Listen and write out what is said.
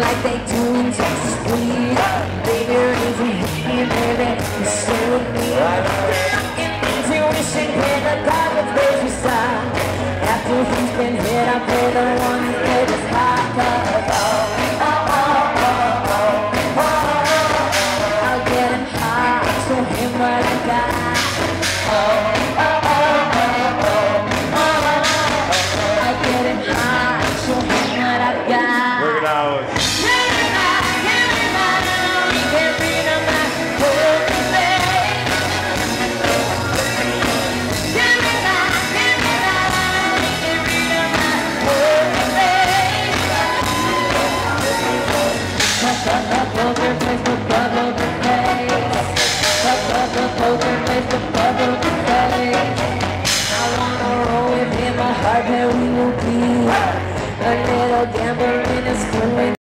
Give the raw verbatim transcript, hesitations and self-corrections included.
like they do in Texas, please. Baby, raise your hand, baby, and stay with me. Intuition, play the card with baby style. After he's been hit, I play the one that is hot. Oh, oh, oh, oh, oh, oh. I'll get him hot, show him what I got. Oh, oh, oh, oh, oh, oh. I'll get him hot, show him what I got. Work it out. That we will be a little gambler in a school.